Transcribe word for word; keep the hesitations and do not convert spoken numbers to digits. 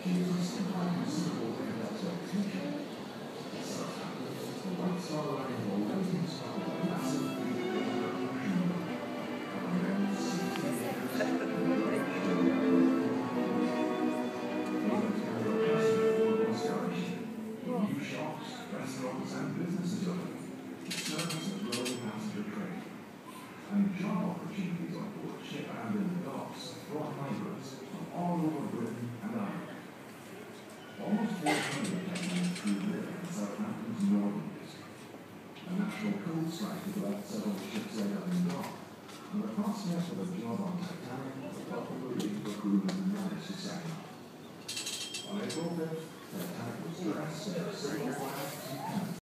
New shops, restaurants and businesses open. Service and growing passenger trade. And job opportunities on board ship and in the docks brought migrants from all over Britain and Ireland. Almost four hundred Kenyan crew live in Southampton's northern district. A national coal strike has left several ships idle in dock, and the prospect of a job on Titanic was a welcome relief for crewmen who managed to sack up. On April fifth, Titanic was dressed in a single